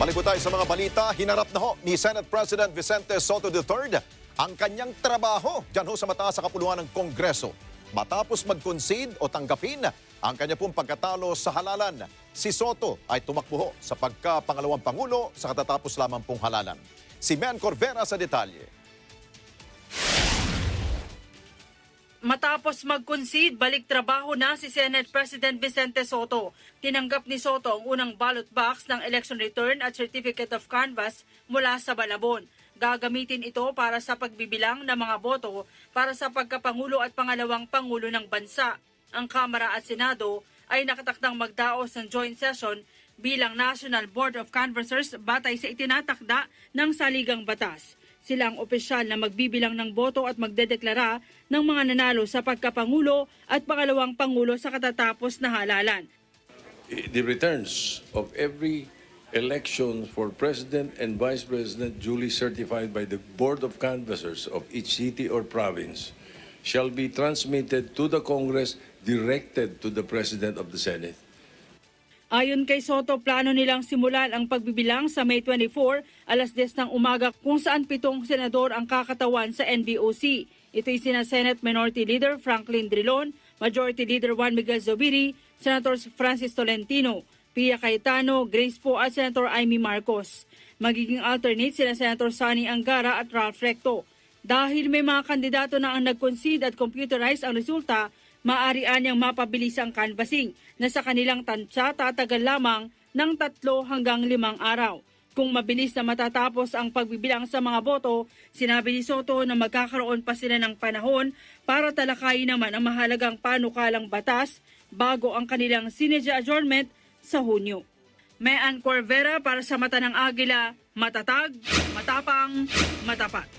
Balik po tayo sa mga balita. Hinarap na ho ni Senate President Vicente Sotto III ang kanyang trabaho dyan ho sa mataas sa kapuluhan ng Kongreso. Matapos mag-concede o tanggapin ang kanya pong pagkatalo sa halalan, si Sotto ay tumakbo ho sa pagkapangalawang Pangulo sa katatapos lamang pong halalan. Si Men Corvera sa detalye. Matapos mag-concede, balik trabaho na si Senate President Vicente Sotto. Tinanggap ni Sotto ang unang ballot box ng election return at certificate of canvass mula sa Malabon. Gagamitin ito para sa pagbibilang ng mga boto para sa pagkapangulo at pangalawang pangulo ng bansa. Ang Kamara at Senado ay nakatakdang magdaos ng joint session bilang National Board of Canvassers batay sa itinatakda ng saligang batas. Sila ang opisyal na magbibilang ng boto at magdedeklara ng mga nanalo sa pagkapangulo at pangalawang pangulo sa katatapos na halalan. The returns of every election for President and Vice President duly certified by the Board of Canvassers of each city or province shall be transmitted to the Congress directed to the President of the Senate. Ayon kay Sotto, plano nilang simulan ang pagbibilang sa May 24, alas 10 ng umaga kung saan 7 senador ang kakatawan sa NBOC. Ito'y sina Senate Minority Leader Franklin Drilon, Majority Leader Juan Miguel Zubiri, Senators Francis Tolentino, Pia Cayetano, Grace Poe at Senator Amy Marcos. Magiging alternate sina Senator Sonny Angara at Ralph Recto. Dahil may mga kandidato na ang nag-concede at computerize ang resulta, maaari anyang mapabilis ang canvassing na sa kanilang tansya tatagal lamang ng 3 hanggang 5 araw. Kung mabilis na matatapos ang pagbibilang sa mga boto, sinabi ni Sotto na magkakaroon pa sila ng panahon para talakayin naman ang mahalagang panukalang batas bago ang kanilang sinadya adjournment sa Hunyo. Mayan Corvera para sa Mata ng Agila, matatag, matapang, matapat.